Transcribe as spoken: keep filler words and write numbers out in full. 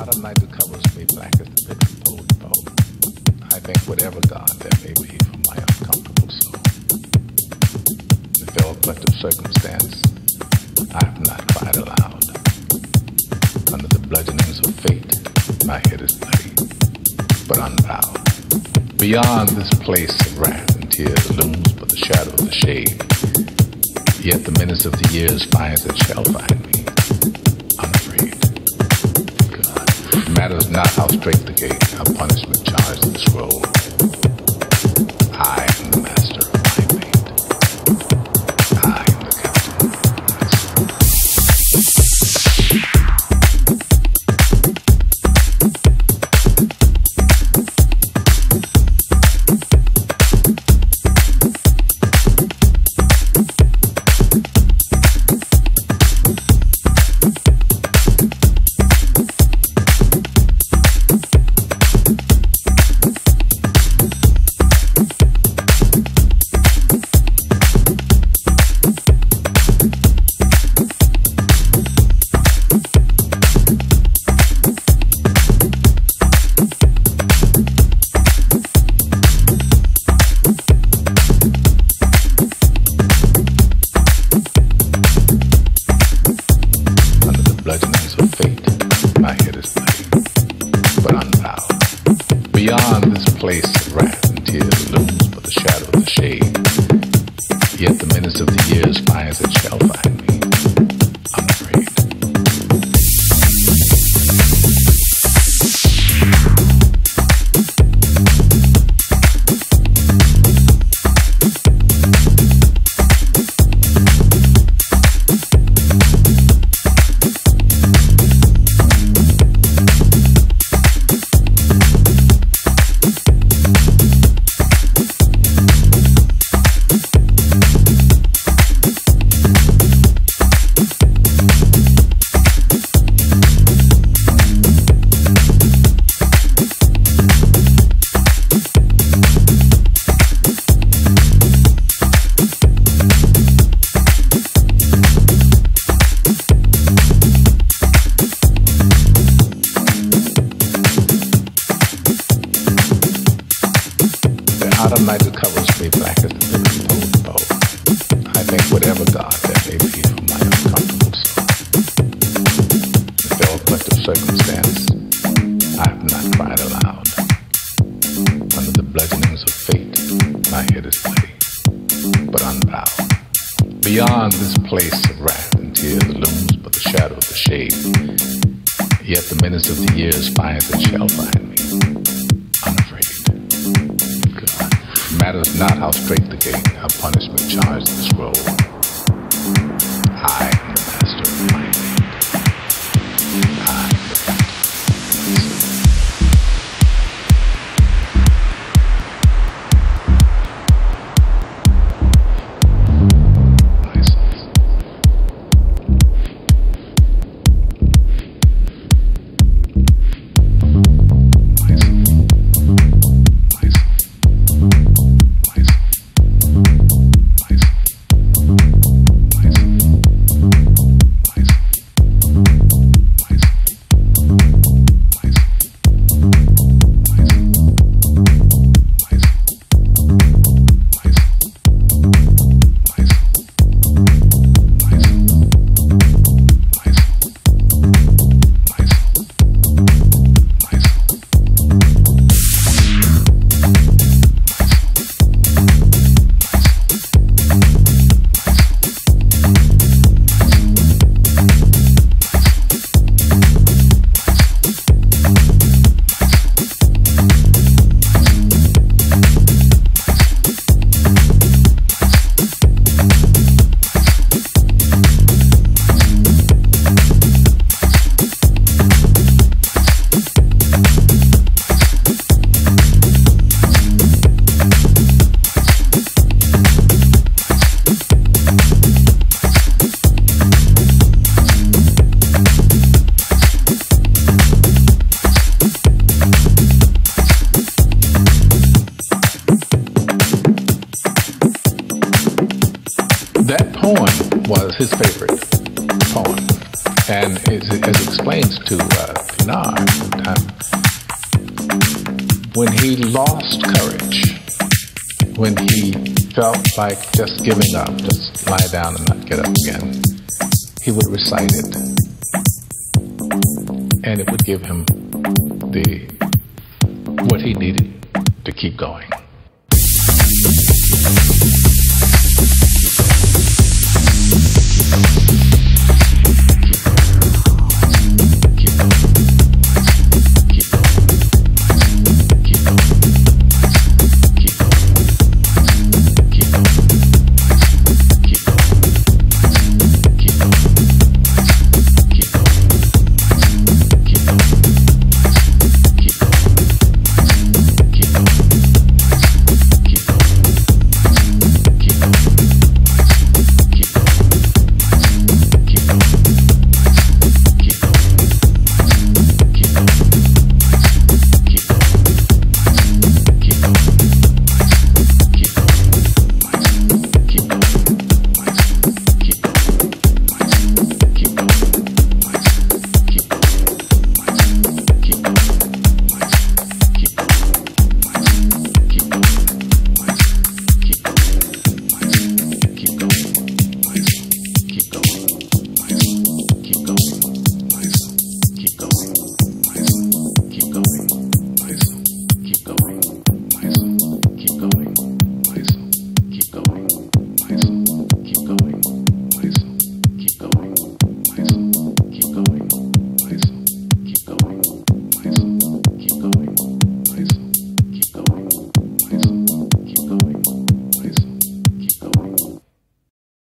autumn night that covers me black as the pit of poet bow. I thank whatever God there may be for my uncomfortable soul. The fell clutch of circumstance, I have not cried aloud. Under the bludgeonings of fate, my head is bloody, but unbowed. Beyond this place of wrath and tears looms but the shadow of the shade. Yet the menace of the years finds and shall find me unafraid. God, it matters not how straight the gate, how punishment charged the scroll. I am the master of my fate. I am the captain of my soul. Beyond this place of wrath and tears looms but the shadow of the shade. Yet the menace of the years finds and shall find me unafraid. Autumn night that covers me black as the pit of poet bow. I thank whatever God there may be for my uncomfortable soul. The fell clutch of circumstance, I have not cried aloud. Under the bludgeonings of fate, my head is bloody, but unbowed. Beyond this place of wrath and tears looms but the shadow of the shade. Yet the menace of the years finds and shall find me unafraid. It matters not how straight the gate, how punishment charged the scroll. I am the master of my fate. I am the captain of my soul. That poem was his favorite poem, and as it explains to uh, Bernard, time, when he lost courage, when he felt like just giving up, just lie down and not get up again, he would recite it, and it would give him the what he needed to keep going.